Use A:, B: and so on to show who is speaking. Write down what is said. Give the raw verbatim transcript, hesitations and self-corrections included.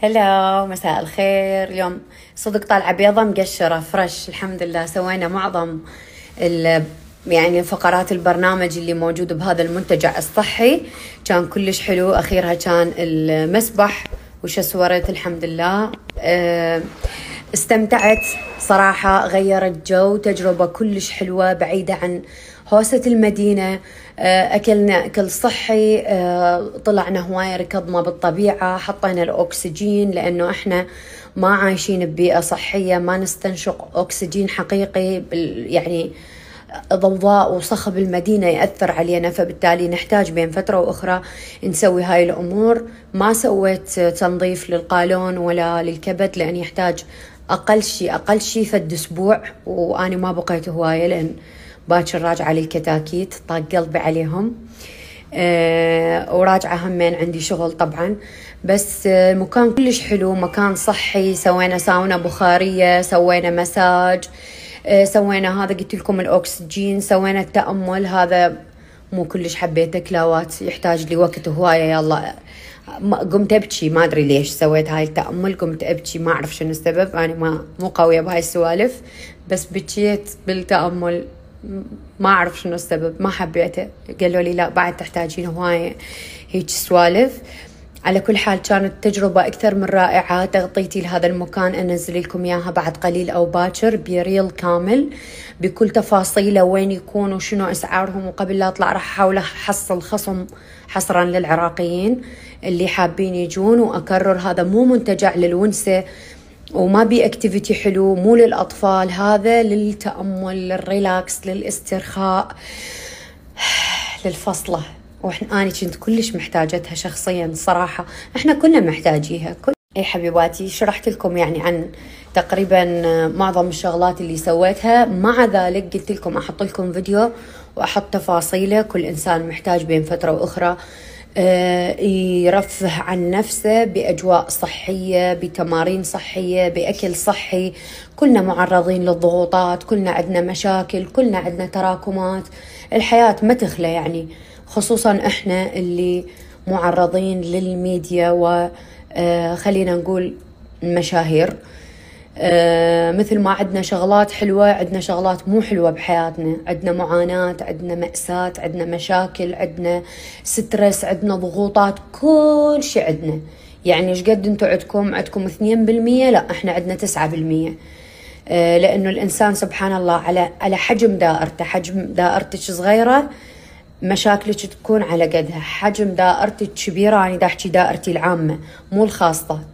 A: هلا، مساء الخير. اليوم صدق طالعة بيضة مقشرة فرش، الحمد لله. سوينا معظم ال يعني فقرات البرنامج اللي موجود بهذا المنتجع الصحي، كان كلش حلو. أخيرها كان المسبح وشسورت، الحمد لله. استمتعت صراحة، غيرت جو، تجربة كلش حلوة بعيدة عن هوسة المدينة. أكلنا أكل صحي، طلعنا هواية، ركضنا بالطبيعة، حطينا الأكسجين لأنه إحنا ما عايشين ببيئة صحية، ما نستنشق أكسجين حقيقي. يعني ضوضاء وصخب المدينة يأثر علينا، فبالتالي نحتاج بين فترة وأخرى نسوي هاي الأمور. ما سويت تنظيف للقولون ولا للكبد لأن يحتاج أقل شيء أقل شيء فد أسبوع، وأنا ما بقيت هواية لأن باكر راجعة للكتاكيت، طاق قلبي عليهم. أه وراجعة همين عندي شغل طبعا. بس المكان كلش حلو، مكان صحي. سوينا ساونا بخارية، سوينا مساج، أه سوينا هذا قلت لكم الأكسجين، سوينا التأمل. هذا مو كلش حبيته، كلاوات يحتاج لي وقت هواية. يلا قمت أبكي، ما أدري ليش سويت هاي التأمل، قمت أبكي، ما أعرف شنو السبب. أنا ما مو قوية بهاي السوالف، بس بكيت بالتأمل، ما أعرف شنو السبب، ما حبيته. قالوا لي لا بعد تحتاجين هواية هيك سوالف. على كل حال كانت تجربة أكثر من رائعة. تغطيتي لهذا المكان أنزل لكم إياها بعد قليل أو باكر بريل كامل بكل تفاصيله، وين يكون وشنو أسعارهم. وقبل لا أطلع راح أحاول أحصل خصم حصرا للعراقيين اللي حابين يجون. وأكرر هذا مو منتجع للونسة، وما بي اكتيفيتي حلو، مو للأطفال، هذا للتأمل، للريلاكس، للاسترخاء، للفصلة. وإحنا أنا كنت كلش محتاجتها شخصيا صراحة، إحنا كلنا محتاجيها. كل أي حبيباتي، شرحت لكم يعني عن تقريبا معظم الشغلات اللي سويتها. مع ذلك قلت لكم أحط لكم فيديو وأحط تفاصيله. كل إنسان محتاج بين فترة وأخرى يرفه عن نفسه بأجواء صحية، بتمارين صحية، بأكل صحي. كلنا معرضين للضغوطات، كلنا عندنا مشاكل، كلنا عندنا تراكمات. الحياة ما تخلى يعني، خصوصا إحنا اللي معرضين للميديا وخلينا نقول المشاهير. آه مثل ما عندنا شغلات حلوة، عندنا شغلات مو حلوة بحياتنا. عندنا معاناة، عندنا مأساة، عندنا مشاكل، عندنا سترس، عندنا ضغوطات، كل شيء عندنا. يعني ايش قد انتو عندكم عندكم اثنين بالمية، لا احنا عندنا تسعة بالمية. آه لأنه الإنسان سبحان الله على على حجم دائرته. حجم دائرتك صغيرة مشاكلك تكون على قدها، حجم دائرتك كبيرة. أنا دا أحكي دائرتي العامة مو الخاصة،